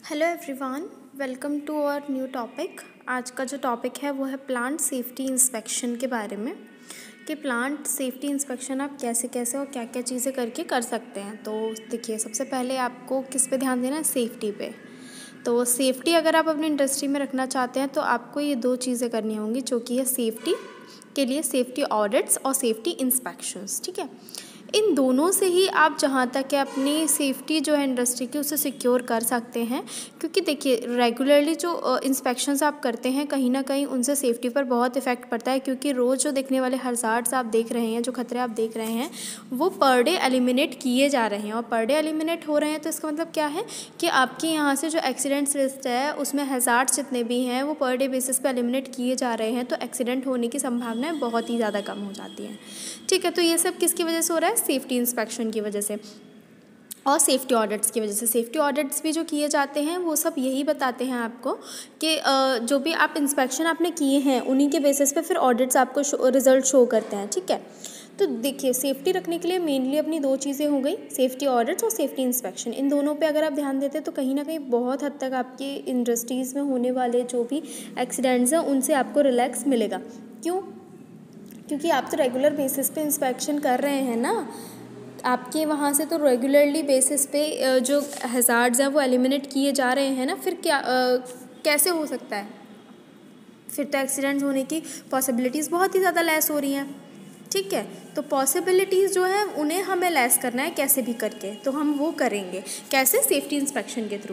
Hello everyone, welcome to our new topic. आज का जो टॉपिक है वो है प्लांट सेफ्टी इंस्पेक्शन के बारे में कि प्लांट सेफ्टी इंस्पेक्शन आप कैसे कैसे और क्या क्या चीज़ें करके कर सकते हैं। तो देखिए, सबसे पहले आपको किस पे ध्यान देना है? सेफ्टी पे। तो सेफ्टी अगर आप अपनी इंडस्ट्री में रखना चाहते हैं तो आपको ये दो चीज़ें करनी होंगी, जो कि है सेफ्टी के लिए सेफ्टी ऑडिट्स और सेफ्टी इंस्पेक्शंस। ठीक है, इन दोनों से ही आप जहाँ तक है अपनी सेफ्टी जो है इंडस्ट्री की उसे सिक्योर कर सकते हैं। क्योंकि देखिए, रेगुलरली जो इंस्पेक्शंस आप करते हैं कहीं ना कहीं उनसे सेफ्टी पर बहुत इफेक्ट पड़ता है। क्योंकि रोज़ जो देखने वाले हज़ार्ड्स आप देख रहे हैं, जो खतरे आप देख रहे हैं, वो पर डे एलिमिनेट किए जा रहे हैं। और पर डे एलिमिनेट हो रहे हैं तो इसका मतलब क्या है कि आपके यहाँ से जो एक्सीडेंट्स लिस्ट है उसमें हज़ार्ड्स जितने भी हैं वो पर डे बेसिस पे एलिमिनेट किए जा रहे हैं। तो एक्सीडेंट होने की संभावनाएं बहुत ही ज़्यादा कम हो जाती हैं। ठीक है, तो ये सब किसकी वजह से हो रहा है? सेफ्टी इंस्पेक्शन की वजह से और सेफ्टी ऑडिट्स की वजह से। सेफ्टी ऑडिट्स भी जो किए जाते हैं वो सब यही बताते हैं आपको कि जो भी आप इंस्पेक्शन आपने किए हैं उन्हीं के बेसिस पे फिर ऑडिट्स आपको रिजल्ट शो करते हैं। ठीक है, तो देखिए, सेफ्टी रखने के लिए मेनली अपनी दो चीज़ें हो गई, सेफ्टी ऑडिट्स और सेफ्टी इंस्पेक्शन। इन दोनों पे अगर आप ध्यान देते हैं तो कहीं ना कहीं बहुत हद तक आपकी इंडस्ट्रीज़ में होने वाले जो भी एक्सीडेंट्स हैं उनसे आपको रिलैक्स मिलेगा। क्यों? क्योंकि आप तो रेगुलर बेसिस पे इंस्पेक्शन कर रहे हैं ना, आपके वहाँ से तो रेगुलरली बेसिस पे जो हज़ार्ड्स हैं वो एलिमिनेट किए जा रहे हैं ना। फिर क्या कैसे हो सकता है? फिर तो एक्सीडेंट्स होने की पॉसिबिलिटीज़ बहुत ही ज़्यादा लेस हो रही हैं। ठीक है, तो पॉसिबिलिटीज़ जो है उन्हें हमें लेस करना है कैसे भी करके, तो हम वो करेंगे कैसे? सेफ्टी इंस्पेक्शन के थ्रू।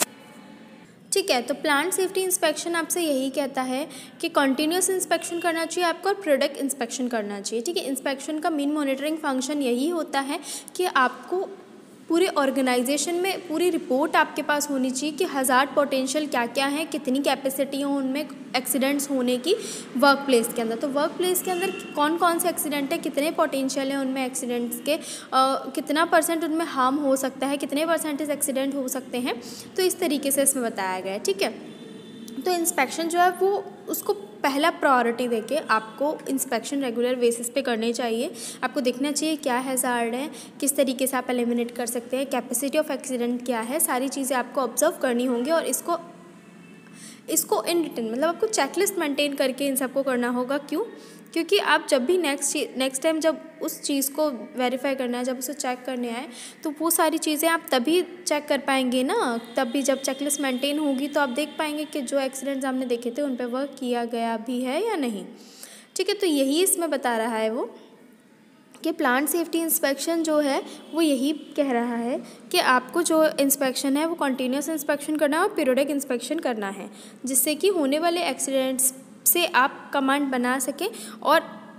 ठीक है, तो प्लांट सेफ्टी इंस्पेक्शन आपसे यही कहता है कि कंटिन्यूस इंस्पेक्शन करना चाहिए आपको और प्रोडक्ट इंस्पेक्शन करना चाहिए। ठीक है, इंस्पेक्शन का मेन मॉनिटरिंग फंक्शन यही होता है कि आपको पूरे ऑर्गेनाइजेशन में पूरी रिपोर्ट आपके पास होनी चाहिए कि हज़ार्ड पोटेंशियल क्या क्या है, कितनी कैपेसिटी है उनमें एक्सीडेंट्स होने की वर्क प्लेस के अंदर। तो वर्क प्लेस के अंदर कौन कौन से एक्सीडेंट है, कितने पोटेंशियल है उनमें एक्सीडेंट्स के, कितना परसेंट उनमें हार्म हो सकता है, कितने परसेंटेज एक्सीडेंट हो सकते हैं। तो इस तरीके से इसमें बताया गया है। ठीक है, तो इंस्पेक्शन जो है वो उसको पहला प्रायोरिटी देके आपको इंस्पेक्शन रेगुलर बेसिस पे करनी चाहिए। आपको देखना चाहिए क्या हैज़ार्ड है, किस तरीके से आप एलिमिनेट कर सकते हैं, कैपेसिटी ऑफ एक्सीडेंट क्या है, सारी चीज़ें आपको ऑब्जर्व करनी होंगी। और इसको इन रिटर्न मतलब आपको चेकलिस्ट मेंटेन करके इन सबको करना होगा। क्यों? क्योंकि आप जब भी नेक्स्ट टाइम जब उस चीज़ को वेरीफाई करना है, जब उसे चेक करने आए, तो वो सारी चीज़ें आप तभी चेक कर पाएंगे ना। तब भी जब चेकलिस्ट मेंटेन होगी तो आप देख पाएंगे कि जो एक्सीडेंट्स आपने देखे थे उन पर वर्क किया गया भी है या नहीं। ठीक है, तो यही इसमें बता रहा है वो कि प्लांट सेफ्टी इंस्पेक्शन जो है वो यही कह रहा है कि आपको जो इंस्पेक्शन है वो कंटिन्यूस इंस्पेक्शन करना है और पीरियोडिक इंस्पेक्शन करना है, जिससे कि होने वाले एक्सीडेंट्स से आप कमांड बना सकें और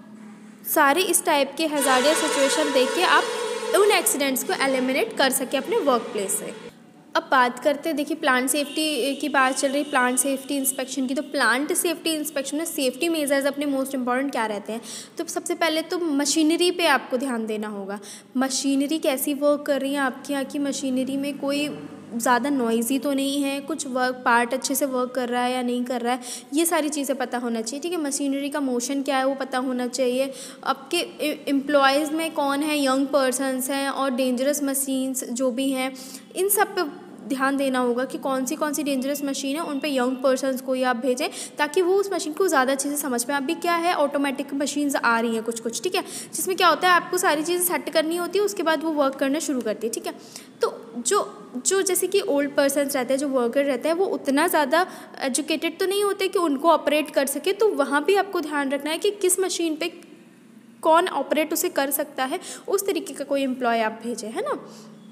सारे इस टाइप के हज़ार्डियस सिचुएशन देख के आप उन एक्सीडेंट्स को एलिमिनेट कर सकें अपने वर्क प्लेस से। अब बात करते हैं, देखिए, प्लांट सेफ्टी की बात चल रही, प्लांट सेफ्टी इंस्पेक्शन की। तो प्लांट सेफ्टी इंस्पेक्शन में सेफ्टी मेजर्स अपने मोस्ट इंपॉर्टेंट क्या रहते हैं? तो सबसे पहले तो मशीनरी पे आपको ध्यान देना होगा। मशीनरी कैसी वर्क कर रही है, आपके यहाँ की मशीनरी में कोई ज़्यादा नॉइज़ी तो नहीं है, कुछ वर्क पार्ट अच्छे से वर्क कर रहा है या नहीं कर रहा है, ये सारी चीज़ें पता होना चाहिए। ठीक है, मशीनरी का मोशन क्या है वो पता होना चाहिए। आपके एम्प्लॉयज़ में कौन है, यंग पर्सनस हैं और डेंजरस मशीन्स जो भी हैं, इन सब पे ध्यान देना होगा कि कौन सी डेंजरस मशीन है, उन पे यंग पर्सन्स को ही आप भेजें ताकि वो उस मशीन को ज़्यादा अच्छे से समझ पाएँ। अभी क्या है, ऑटोमेटिक मशीन्स आ रही हैं कुछ, ठीक है, जिसमें क्या होता है आपको सारी चीज़ें सेट करनी होती है, उसके बाद वो वर्क करना शुरू करती है। ठीक है, तो जो जैसे कि ओल्ड पर्सन्स रहते हैं, जो वर्कर रहते हैं, वो उतना ज़्यादा एजुकेटेड तो नहीं होते कि उनको ऑपरेट कर सके। तो वहाँ भी आपको ध्यान रखना है कि किस मशीन पे कौन ऑपरेट उसे कर सकता है, उस तरीके का कोई एम्प्लॉय आप भेजें, है ना।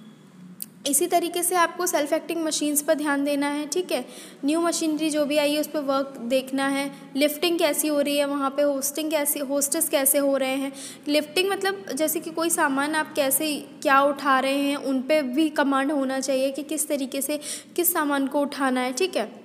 इसी तरीके से आपको सेल्फ एक्टिंग मशीन्स पर ध्यान देना है। ठीक है, न्यू मशीनरी जो भी आई है उस पर वर्क देखना है। लिफ्टिंग कैसी हो रही है वहाँ पे, होस्टेस कैसे हो रहे हैं। लिफ्टिंग मतलब जैसे कि कोई सामान आप कैसे क्या उठा रहे हैं, उन पे भी कमांड होना चाहिए कि किस तरीके से किस सामान को उठाना है। ठीक है,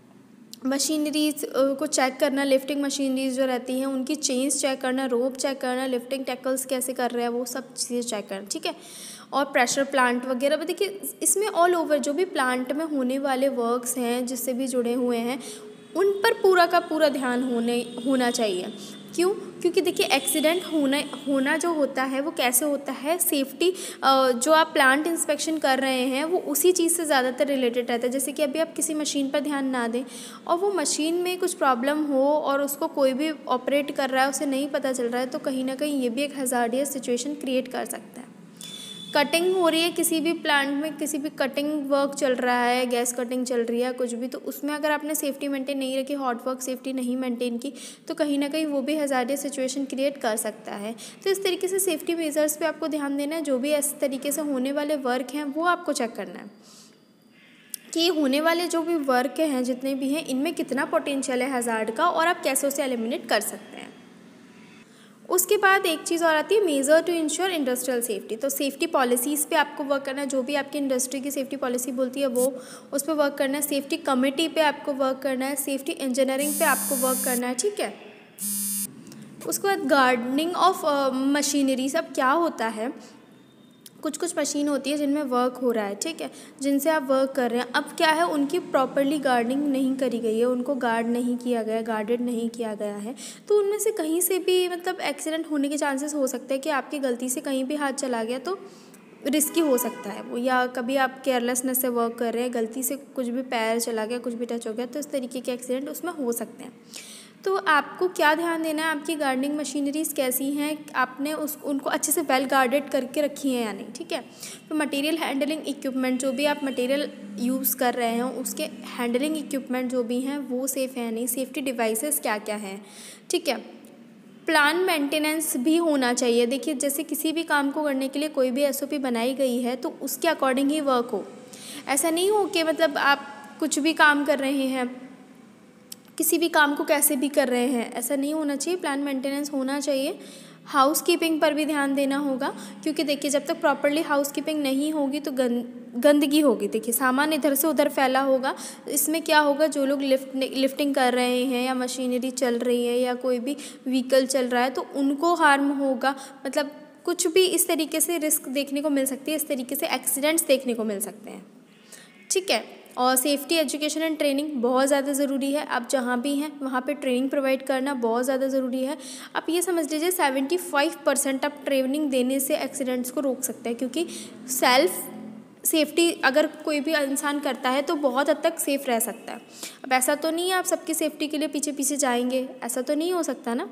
मशीनरीज को चेक करना, लिफ्टिंग मशीनरीज जो रहती हैं उनकी चेन्स चेक करना, रोप चेक करना, लिफ्टिंग टैकल्स कैसे कर रहे हैं, वो सब चीज़ें चेक करना। ठीक है, और प्रेशर प्लांट वगैरह, देखिए इसमें ऑल ओवर जो भी प्लांट में होने वाले वर्क्स हैं जिससे भी जुड़े हुए हैं उन पर पूरा का पूरा ध्यान होना चाहिए। क्यों? क्योंकि देखिए एक्सीडेंट होना जो होता है वो कैसे होता है, सेफ्टी जो आप प्लांट इंस्पेक्शन कर रहे हैं वो उसी चीज़ से ज़्यादातर रिलेटेड रहता है। जैसे कि अभी आप किसी मशीन पर ध्यान ना दें और वो मशीन में कुछ प्रॉब्लम हो और उसको कोई भी ऑपरेट कर रहा है उसे नहीं पता चल रहा है, तो कहीं ना कहीं ये भी एक हज़ार्डियस सिचुएशन क्रिएट कर सकता है। कटिंग हो रही है किसी भी प्लांट में, किसी भी कटिंग वर्क चल रहा है, गैस कटिंग चल रही है, कुछ भी, तो उसमें अगर आपने सेफ्टी मेंटेन नहीं रखी, हॉट वर्क सेफ्टी नहीं मेंटेन की, तो कहीं ना कहीं वो भी हज़ार्डियस सिचुएशन क्रिएट कर सकता है। तो इस तरीके से सेफ्टी मेजर्स पे आपको ध्यान देना है। जो भी इस तरीके से होने वाले वर्क हैं वो आपको चेक करना है कि होने वाले जो भी वर्क हैं जितने भी हैं इनमें कितना पोटेंशियल है हज़ार्ड का और आप कैसे उसे एलिमिनेट कर सकते हैं। उसके बाद एक चीज़ और आती है measure to ensure industrial safety. तो सेफ्टी पॉलिसीज़ पे आपको वर्क करना है, जो भी आपकी इंडस्ट्री की सेफ्टी पॉलिसी बोलती है वो उस पर वर्क करना है। सेफ्टी कमेटी पे आपको वर्क करना है, सेफ्टी इंजीनियरिंग पे आपको वर्क करना है, ठीक है। उसके बाद गार्डनिंग ऑफ मशीनरी। सब क्या होता है, कुछ मशीन होती है जिनमें वर्क हो रहा है, ठीक है, जिनसे आप वर्क कर रहे हैं। अब क्या है, उनकी प्रॉपरली गार्डनिंग नहीं करी गई है, उनको गार्ड नहीं किया गया, गार्डेड नहीं किया गया है, तो उनमें से कहीं से भी मतलब एक्सीडेंट होने के चांसेस हो सकते हैं कि आपकी गलती से कहीं भी हाथ चला गया तो रिस्की हो सकता है वो, या कभी आप केयरलेसनेस से वर्क कर रहे हैं, गलती से कुछ भी पैर चला गया, कुछ भी टच हो गया, तो इस तरीके के एक्सीडेंट उसमें हो सकते हैं। तो आपको क्या ध्यान देना है, आपकी गार्डनिंग मशीनरीज़ कैसी हैं, आपने उनको अच्छे से वेल गार्डेड करके रखी हैं या नहीं, ठीक है। तो मटेरियल हैंडलिंग इक्विपमेंट, जो भी आप मटेरियल यूज़ कर रहे हैं उसके हैंडलिंग इक्विपमेंट जो भी हैं वो सेफ़ है या नहीं, सेफ्टी डिवाइसेस क्या क्या हैं, ठीक है। प्लान मेंटेनेंस भी होना चाहिए। देखिए जैसे किसी भी काम को करने के लिए कोई भी SOP बनाई गई है तो उसके अकॉर्डिंग ही वर्क हो। ऐसा नहीं हो कि मतलब आप कुछ भी काम कर रहे हैं, किसी भी काम को कैसे भी कर रहे हैं, ऐसा नहीं होना चाहिए। प्लान मेंटेनेंस होना चाहिए। हाउस कीपिंग पर भी ध्यान देना होगा, क्योंकि देखिए जब तक प्रॉपरली हाउस कीपिंग नहीं होगी तो गंदगी होगी। देखिए सामान इधर से उधर फैला होगा, इसमें क्या होगा, जो लोग लिफ्टिंग कर रहे हैं या मशीनरी चल रही है या कोई भी व्हीकल चल रहा है तो उनको हार्म होगा। मतलब कुछ भी इस तरीके से रिस्क देखने को मिल सकती है, इस तरीके से एक्सीडेंट्स देखने को मिल सकते हैं, ठीक है। और सेफ्टी एजुकेशन एंड ट्रेनिंग बहुत ज़्यादा ज़रूरी है। आप जहाँ भी हैं वहाँ पे ट्रेनिंग प्रोवाइड करना बहुत ज़्यादा ज़रूरी है। आप ये समझ लीजिए 75% आप ट्रेनिंग देने से एक्सीडेंट्स को रोक सकते हैं, क्योंकि सेल्फ सेफ्टी अगर कोई भी इंसान करता है तो बहुत हद तक सेफ़ रह सकता है। अब ऐसा तो नहीं है आप सबकी सेफ्टी के लिए पीछे पीछे जाएंगे, ऐसा तो नहीं हो सकता ना।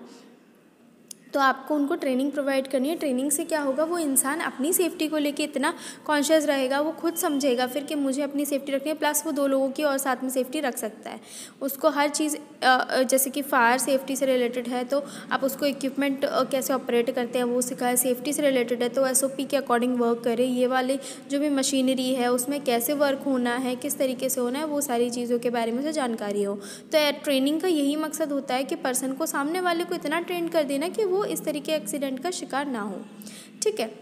तो आपको उनको ट्रेनिंग प्रोवाइड करनी है। ट्रेनिंग से क्या होगा, वो इंसान अपनी सेफ्टी को लेके इतना कॉन्शियस रहेगा, वो खुद समझेगा फिर कि मुझे अपनी सेफ्टी रखनी है, प्लस वो 2 लोगों की और साथ में सेफ्टी रख सकता है। उसको हर चीज़ जैसे कि फायर सेफ्टी से रिलेटेड है तो आप उसको इक्विपमेंट कैसे ऑपरेट करते हैं वो सिखाए, सेफ्टी से रिलेटेड है तो SOP के अकॉर्डिंग वर्क करे, ये वाले जो भी मशीनरी है उसमें कैसे वर्क होना है, किस तरीके से होना है, वो सारी चीज़ों के बारे में उसे जानकारी हो। तो ट्रेनिंग का यही मकसद होता है कि पर्सन को, सामने वाले को इतना ट्रेन कर देना कि वो इस तरीके एक्सीडेंट का शिकार ना हो, ठीक है।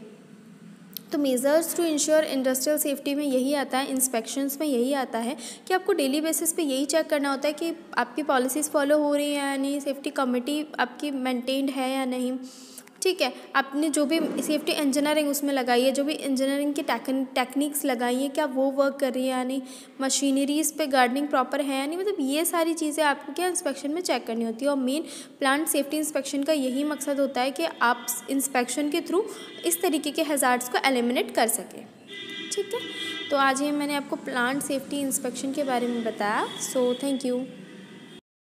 तो measures to ensure industrial safety में यही आता है, इंस्पेक्शंस में यही आता है कि आपको डेली बेसिस पे यही चेक करना होता है कि आपकी पॉलिसीज़ फॉलो हो रही हैं या नहीं, सेफ्टी कमेटी आपकी मेंटेन्ड है या नहीं, ठीक है। आपने जो भी सेफ्टी इंजीनियरिंग उसमें लगाई है, जो भी इंजीनियरिंग की टेक्निक्स लगाई हैं, क्या वो वर्क कर रही है या नहीं, मशीनरीज़ पे गार्डनिंग प्रॉपर है या नहीं, मतलब ये सारी चीज़ें आपको क्या इंस्पेक्शन में चेक करनी होती है। और मेन प्लांट सेफ्टी इंस्पेक्शन का यही मकसद होता है कि आप इंस्पेक्शन के थ्रू इस तरीके के हैज़ार्ड्स को एलिमिनेट कर सकें, ठीक है। तो आज ये मैंने आपको प्लांट सेफ्टी इंस्पेक्शन के बारे में बताया। So thank you.